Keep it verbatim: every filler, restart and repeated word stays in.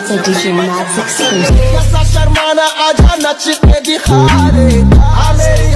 It's a D J Max exclusive. Shasharmana aja nach ke dikhare,